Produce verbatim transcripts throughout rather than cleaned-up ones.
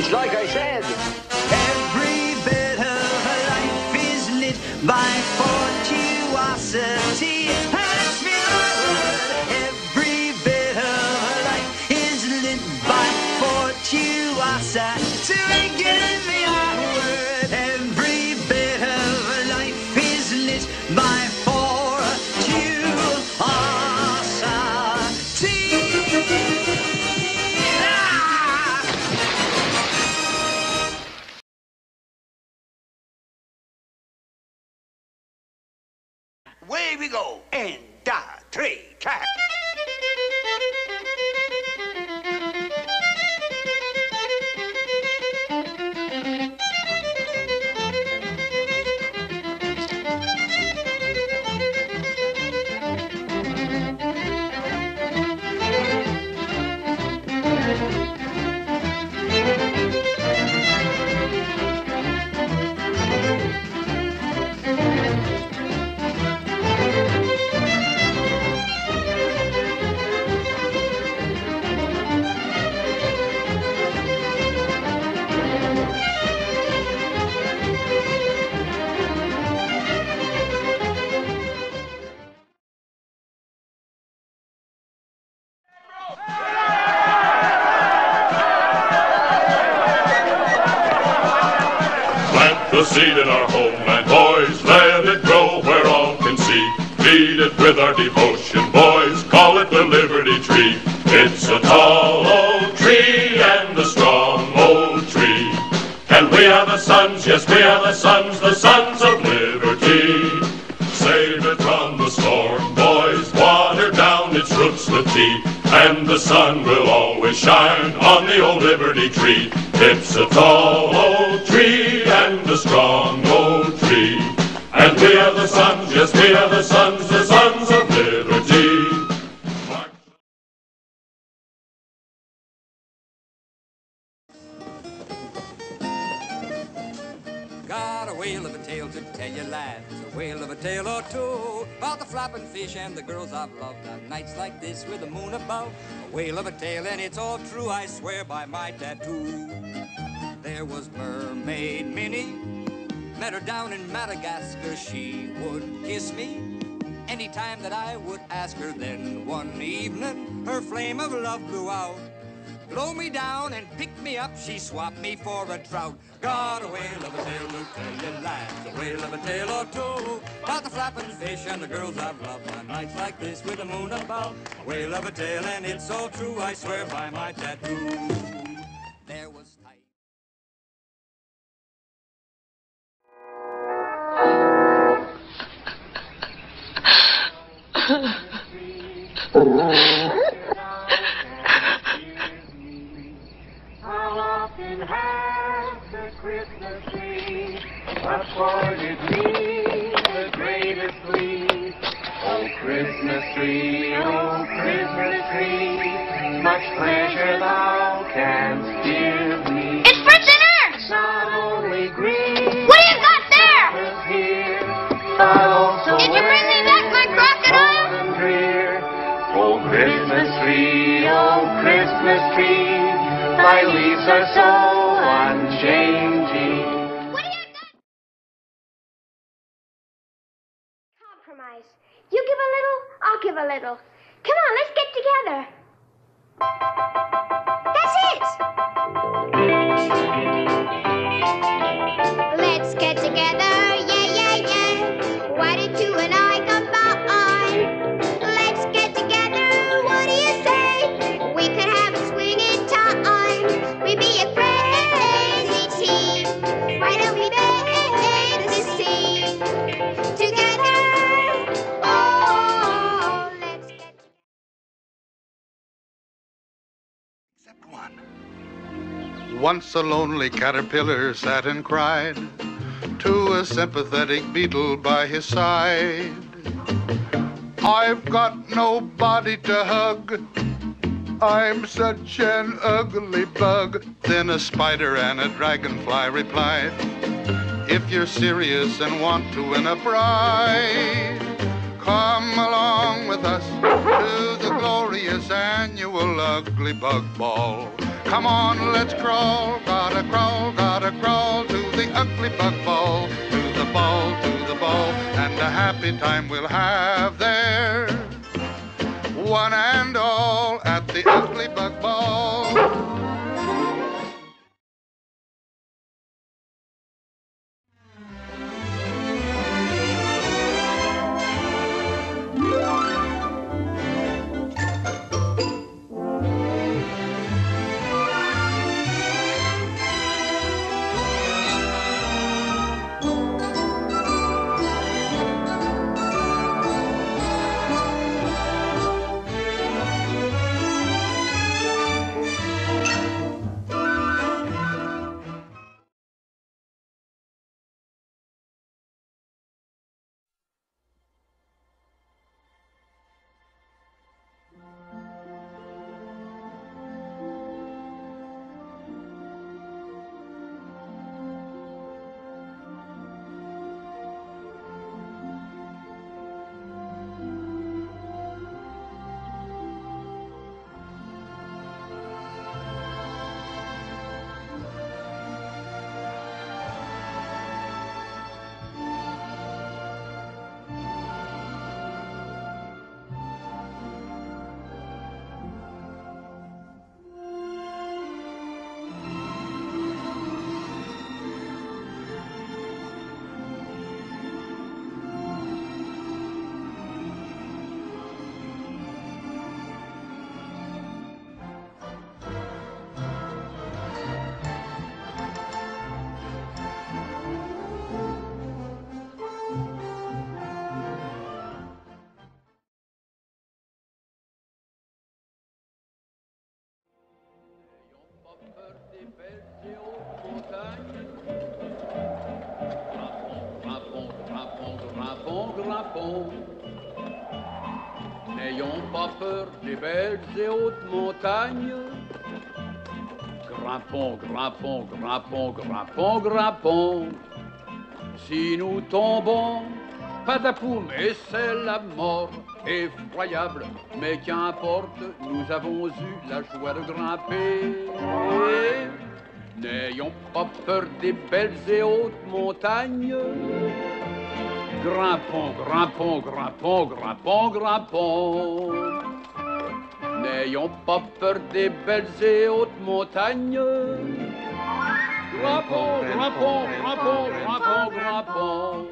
It's like I said. Every bit of life is lit by fortuosity. Pass me the word. Every bit of life is lit by fortuosity. Give me a word. Every bit of life is lit by fortuosity. Away we go. And da, three, clap. The seed in our homeland, boys, let it grow where all can see. Feed it with our devotion, boys, call it the Liberty Tree. It's a tall old tree and a strong old tree. And we are the sons, yes, we are the sons, the sons of liberty. Save it from the storm, boys, water down its roots with tea. And the sun will always shine on the old Liberty Tree. It's a tall old tree and a strong old tree. And we are the sons, yes, we are the sons, the sons of liberty. Got a whale of a tale to tell you, lads, a whale of a tale or two, about the flapping fish and the girls I've loved on nights like this with the moon above. A whale of a tale, and it's all true, I swear by my tattoo. There was Mermaid Minnie, met her down in Madagascar. She would kiss me anytime that I would ask her. Then one evening her flame of love blew out. Blow me down and pick me up, she swapped me for a trout. Got a whale of a tale to tell you, lads, a whale of a tale or two, about the flapping fish and the girls I've loved on nights like this with the moon above. A whale of a tale, and it's so true, I swear by my tattoo. There was tight. How often has the Christmas tree afforded me the greatest glee? Oh, Christmas tree, oh, Christmas tree, much pleasure thou canst give me. It's for dinner! Not only green, What do you got there? here, but also Did you bring me back my crocodile? and drear. Oh, Christmas tree, oh, Christmas tree, thy leaves are so unchanging. What do you got? Compromise. You give a little, I'll give a little. Come on, let's get together. That's it! Let's get together, yeah, yeah, yeah. Why don't you and I combine? Let's get together, what do you say? We could have a swinging time. We'd be a crazy team. Why don't we make the scene together? Oh, let's get together. Except one. Once a lonely caterpillar sat and cried to a sympathetic beetle by his side. I've got nobody to hug, I'm such an ugly bug. Then a spider and a dragonfly replied, if you're serious and want to win a bride, come along with us to the glorious annual Ugly Bug Ball. Come on, let's crawl, gotta crawl, gotta crawl to the ugly bug ball, to the ball, to the ball, and a happy time we'll have there. One and all at the ugly bug ball. N'ayons pas peur des belles et hautes montagnes. Grimpons, grimpons, grimpons, grimpons, grimpons. Si nous tombons, patapoum, et c'est la mort. Effroyable, mais qu'importe, nous avons eu la joie de grimper. N'ayons pas peur des belles et hautes montagnes. Grimpons, grimpons, grimpons, grimpons, grimpons. N'ayons pas peur des belles et hautes montagnes. Grimpons, grimpons, grimpons, grimpons, grimpons.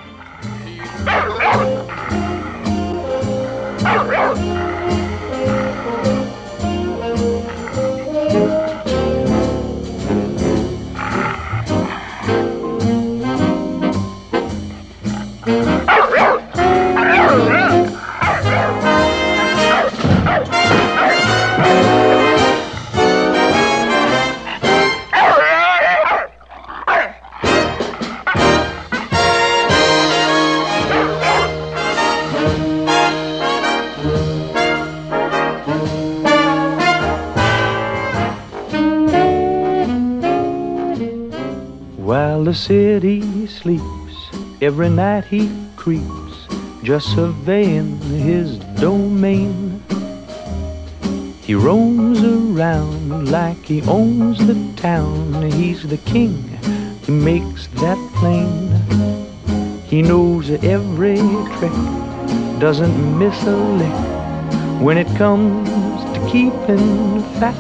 While the city sleeps, every night he creeps, just surveying his domain. He roams around like he owns the town. He's the king, he makes that plain. He knows every trick, doesn't miss a lick when it comes to keeping fat.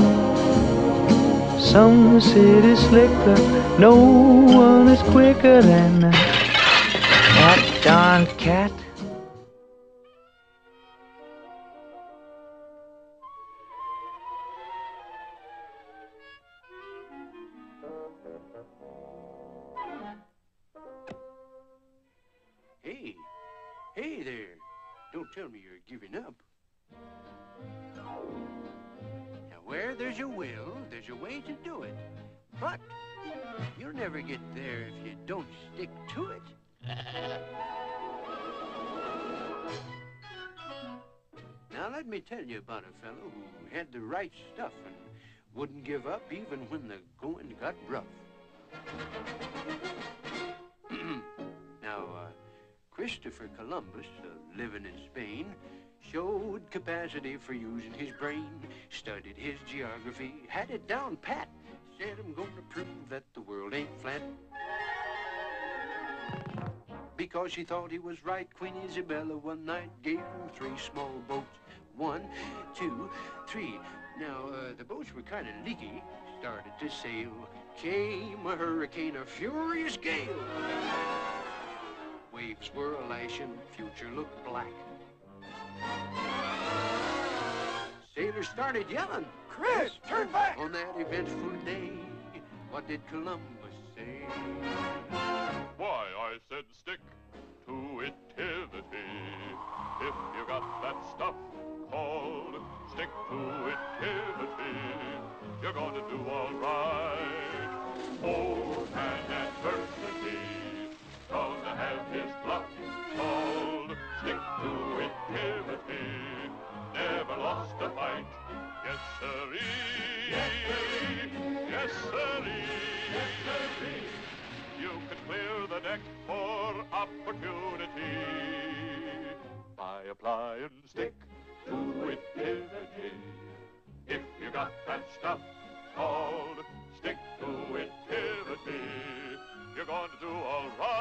Some city slicker, no one is quicker than that darn cat. Hey, hey there. Don't tell me you're giving up. Now, where there's a will, there's a way to do it. But you'll never get there if you don't stick to it. Now, let me tell you about a fellow who had the right stuff and wouldn't give up even when the going got rough. Now, uh, Christopher Columbus, uh, living in Spain, Showed capacity for using his brain, studied his geography, had it down pat. Said I'm gonna prove that the world ain't flat. Because she thought he was right, Queen Isabella one night gave him three small boats. One, two, three. Now, uh, the boats were kind of leaky, started to sail. Came a hurricane, a furious gale. Waves were a-lashing, future looked black. Sailors started yelling, Chris, turn back! On that eventful day, what did Columbus say? Why, I said stick to itivity. If you got that stuff called stick to itivity, you're gonna do all right. Old man adversity, gonna have his bluff called stick to itivity. Never lost a fight. Yes, sirree. Yes, sirree. Yes, sirree. Yes, sirree. You can clear the deck for opportunity by applying stick to itivity. If you got that stuff called stick to itivity, you're going to do all right.